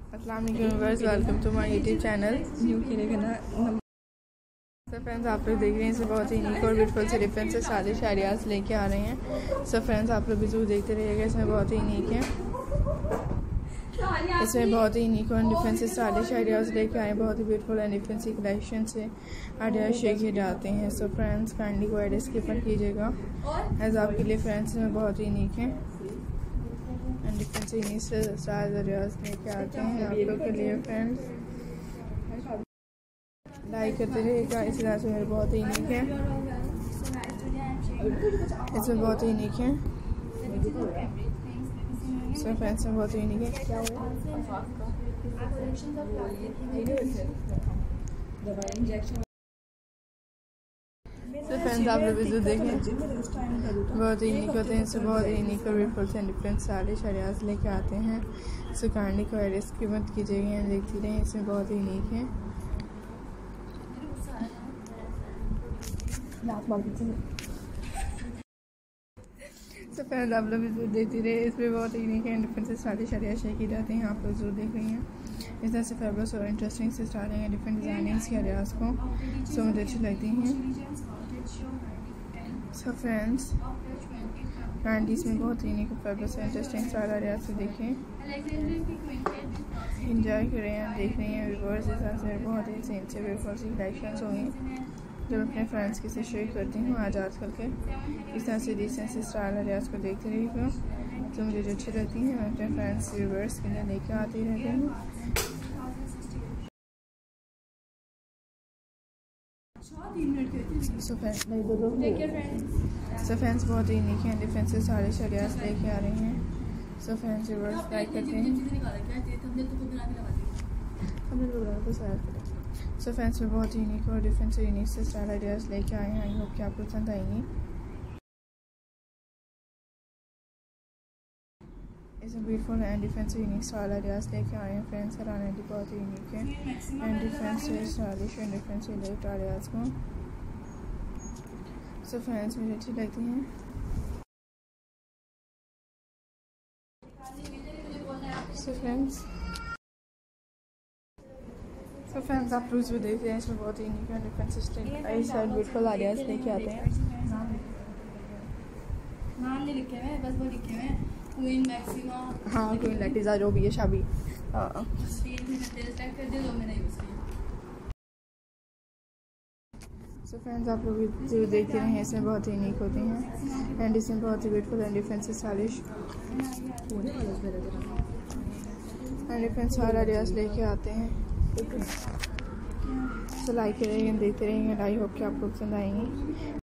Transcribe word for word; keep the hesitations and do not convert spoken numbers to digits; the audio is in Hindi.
अस्सलाम वालेकुम viewers, welcome to my YouTube channel new के लिए। सो फ्रेंड्स, आप लोग देख रहे हैं इसे बहुत ही यूनिक और ब्यूटीफुल से डिफरेंट से सारे शायरियाज लेके आ रहे हैं। सो फ्रेंड्स, आप लोग भी जरूर देखते रहिएगा, इसमें बहुत ही यूनिक है। इसमें बहुत ही यूनिक और डिफरेंट से सारे शायरियाज लेके आए, बहुत ही ब्यूटीफुल एंड डिफरेंट सी कलेक्शन से आइडियाज शेयर किए जाते हैं। सो फ्रेंड्स, काइंडली को एड स्किप मत कीजिएगा एज आपके लिए फ्रेंड्स में बहुत ही यूनिक है एंड डिफरेंट से यूनिक से सारे आइडियाज लेके आते हैं आप लोग के लिए फ्रेंड्स। लाइक करते रहिएगा, इस तरह से मेरे बहुत ही यूनिक है, इसमें बहुत ही यूनिक है। सो फ्रेंड्स में बहुत ही यूनिक है। क्या हुआ? तो फ्रेंड्स, आप लोग वीडियो देखें, बहुत ही यूनिक होते हैं। इससे बहुत ही यूनिक और ब्यूटीफुल से डिफरेंट सारे शायरियाज लेके आते हैं। सो काइंडली को एड्रेस की मत कीजिएगा, देखती रहें, इसमें बहुत ही यूनिक है। तो फ्रेंड्स, आप लोग जरूर देखती रहे, इसमें बहुत ही यूनिक है, डिफरेंट से सारे शायरियाँ शेयर की जाती हैं, आप लोग जरूर देख रही हैं। इस तरह से फेबरस और इंटरेस्टिंग से स्टार्टिंग है डिफरेंट डिज़ाइनिंग्स की आइडियाज़ को, सो मुझे अच्छी लगती हैं। सो फ्रेंड्स, काइंडली इसमें बहुत ही यूनिक फेबरस और इंटरेस्टिंग सारे आइडियाज़ से देखें, इंजॉय करें, देख रही हैं व्यूअर्स। इस तरह से बहुत ही सेम से ब्यूटीफुल सी कलेक्शंस होंगी जब अपने फ्रेंड्स के साथ शेयर करती हूँ आज आजकल के। इस तरह से डिसेंट से स्टाइल आइडियाज़ को देखते रहिएगा, तो मुझे जो अच्छी लगती हैं मैं अपने फ्रेंड्स व्यूअर्स के लिए लेकर आती रहती हूँ। सो फ्रेंड्स सो फ्रेंड्स बहुत ही यूनिक है, डिफरेंट से सारे शायरियाज़ लेके आ रही हैं। सो फ्रेंड्स व्यूअर्स लाइक करते हैं, सो फ्रेंड्स में बहुत यूनिक और डिफरेंट से यूनिक से स्टाइल आइडियाज़ लेके आए हैं। आई होप कि आपको पसंद आएंगी। इसमें ब्यूटीफुल एंड डिफरेंट से यूनिक स्टाइल आइडियाज़ लेके आए हैं फ्रेंड्स। हराने भी बहुत ही यूनिक है एंड डिफरेंट से स्टाइलिश एंड डिफरेंट से लेट आइडियाज़ को। सो फ्रेंड्स मुझे अच्छी लगती हैं। सो फ्रेंड्स सो फ्रेंड्स आप रोज़ भी देखते हैं, इसमें बहुत ही यूनिक है, डिफरेंट सिस्टम आई साइड ब्यूटीफुल आइडियाज़ लेके आते हैं। नाम नहीं लिखे हुए, बस वो लिखे हुए क्वीन मैक्सिमा। हाँ, क्वीन लैटिजा जो भी है शाबी। हाँ, सो फ्रेंड्स आप लोग जो देखते हैं इसमें बहुत ही यूनिक होती हैं एंड इसमें बहुत ही ब्यूटीफुल एंड डिफरेंट से स्टाइलिश एंड डिफरेंट सारे आइडियाज़ लेके आते हैं। सो लाइक करेंगे, देखते रहेंगे, आई होप कि आपको पसंद आएंगी।